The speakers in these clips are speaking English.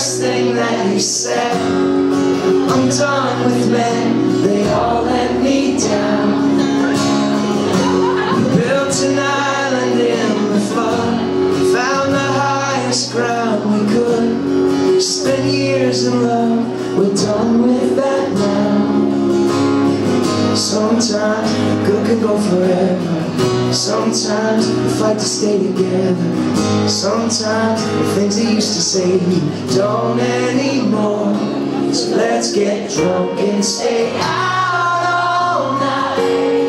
first thing that you said. I'm done with men, they all let me down. We built an island in the flood, found the highest ground we could. Spent years in love, we're done with that now. Sometimes good can go forever. Sometimes we fight to stay together. Sometimes the things they used to say don't anymore. So let's get drunk and stay out all night.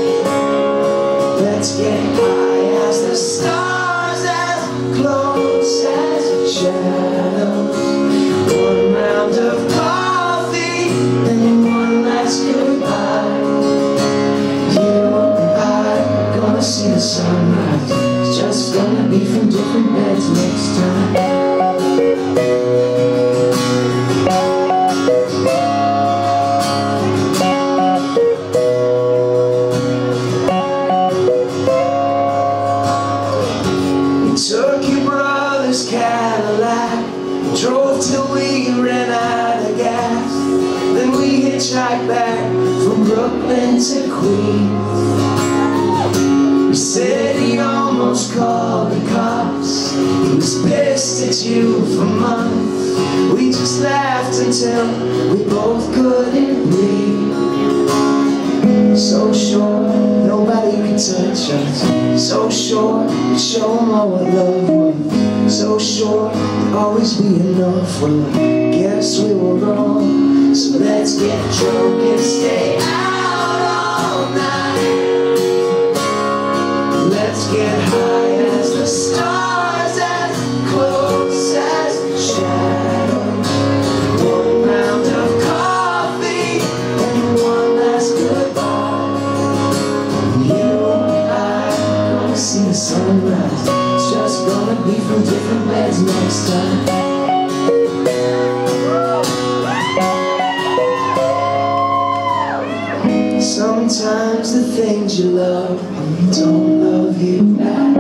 Let's get high as the stars, as close as shadows. One round of coffee and one last goodbye. See the sunrise. It's just gonna be from different beds next time. We took your brother's Cadillac, drove till we ran out of gas. Then we hitchhiked back from Brooklyn to Queens. He said he almost called the cops. He was pissed at you for months. We just laughed until we both couldn't breathe. So sure nobody could touch us. So sure we'd show them all what love was. So sure there'd always be enough. Well, I guess we were wrong. So let's get drunk and stay out all night. Let's get high as the stars, as close as shadows. One round of coffee and one last goodbye. You and I are gonna see the sunrise. It's just gonna be from different beds next time. Sometimes the things you love don't love you back.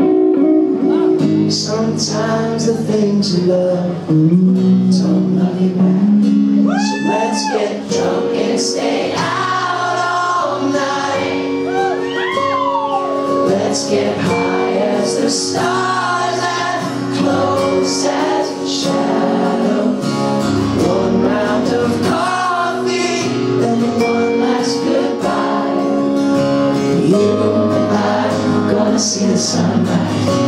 Sometimes the things you love don't love you back. So let's get drunk and stay out all night. Let's get high as the stars, as close as shadows. One round of coffee and one last goodbye. You and I are gonna see the sunrise.